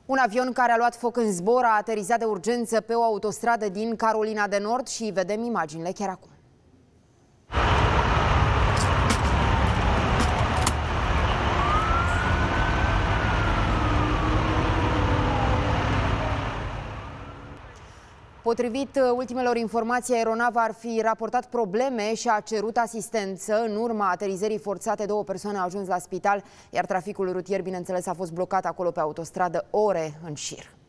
Un avion care a luat foc în zbor a aterizat de urgență pe o autostradă din Carolina de Nord și vedem imaginile chiar acum. Potrivit ultimelor informații, aeronava ar fi raportat probleme și a cerut asistență. În urma aterizării forțate, 2 persoane au ajuns la spital, iar traficul rutier, bineînțeles, a fost blocat acolo pe autostradă ore în șir.